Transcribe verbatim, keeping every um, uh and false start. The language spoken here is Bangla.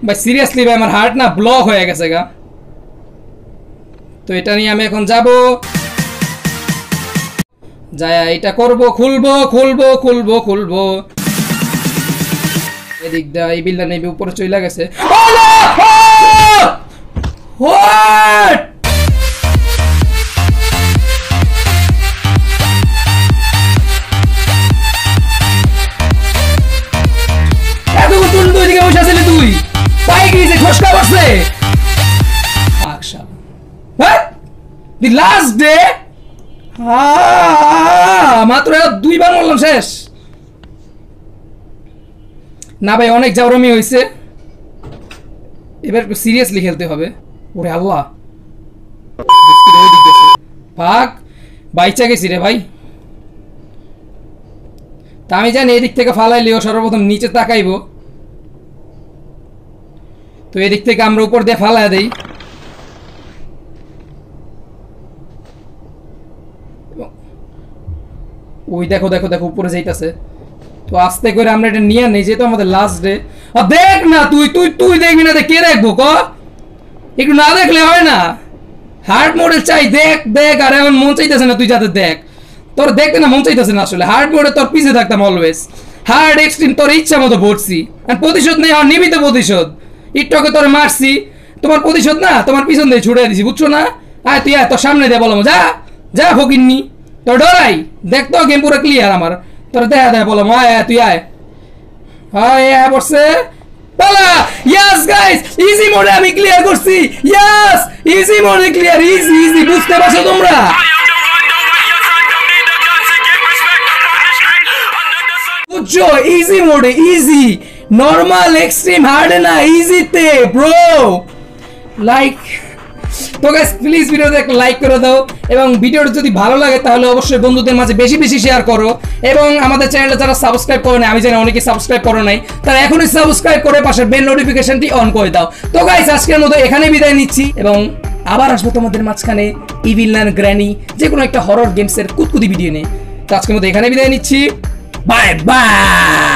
ভাই সিরিয়াসলি ভাই আমার হার্ট না ব্লক হয়ে গেছে গা। তো এটা নিয়ে আমি এখন যাব, যায় এটা করব, খুলবো খুলবো খুলবো খুলবো এদিক দা এই বিল্ডার নেবে উপরে চলে গেছে। হোয়াট এত তুই দুই দিকে বসে আছিলি, তুই পায়ে গিয়েছে খসকা পড়ছে। What? The last day? মাত্র দুইবার বললাম শেষ না ভাই, অনেক জাউরামি হয়েছে, এবার একটু সিরিয়াসলি খেলতে হবে। ওরে আল্লাহ, ভাগ বাইচা গেছি রে ভাই। তা আমি জানি এদিক থেকে ফালাইলেও সর্বপ্রথম নিচে তাকাইব, তো এদিক থেকে আমরা উপর দিয়ে ফালাই দেই। ওই দেখো দেখো দেখো উপরে যাইতাছে, তো আস্তে করে আমরা এটা নিয়ে নেই, যেহেতু আমাদের লাস্ট ডে। আর দেখ না তুই তুই তুই দেখবি না, কে দেখবো ক, একটু না দেখলে হয় না। হার্ড মোডে চাই, দেখ দেখ। আর এখন মন চাইতেছে না তুই যাতে দেখ, তোর দেখতে না মন চাইতেছে না আসলে। হার্ড মোডে তোর পিছিয়ে থাকতাম অলওয়েজ, হার্ড এক্সট্রিম তোর ইচ্ছা মতো ভরছি, প্রতিশোধ নেই আর নিবিত প্রতিশোধ। একটুকে তোর মারছি, তোমার প্রতিশোধ না তোমার পিছন দিয়ে ছুটে দিছি, বুঝছো না? আয় তুই আয়, তোর সামনে দিয়ে বললাম যা যা ফকিরনি, তোর ডরাই দেখ তো গেম পুরো ক্লিয়ার আমার, তোর দেখা দেয় বললাম আয় আয় তুই আয়। আয় আয় পড়ছে পালা। ইয়েস গাইস, ইজি মোডে আমি ক্লিয়ার করছি। ইয়েস, ইজি মোডে ক্লিয়ার, ইজি ইজি। বুঝতে পারছো তোমরা? বুঝছো? ইজি মোডে, ইজি, নরমাল, এক্সট্রিম, হার্ড না, ইজিতে ব্রো। লাইক তো গাইস প্লিজ ভিডিওতে একটা লাইক করে দাও, এবং ভিডিওটা যদি ভালো লাগে তাহলে অবশ্যই বন্ধুদের মাঝে বেশি বেশি শেয়ার করো, এবং আমাদের চ্যানেলটা যারা সাবস্ক্রাইব করো না, আমি জানি অনেকে সাবস্ক্রাইব করো নাই, তারা এখনই সাবস্ক্রাইব করে পাশের বেল নোটিফিকেশনটি অন করে দাও। তো গাইস আজকের মতো এখানে বিদায় নিচ্ছি, এবং আবার আসবো তোমাদের মাঝখানে ইভিল নান গ্র্যানি যে কোনো একটা হরর গেমসের কুতকুতি ভিডিও নিয়ে। তো আজকের মতো এখানে বিদায় নিচ্ছি, বাই বাই।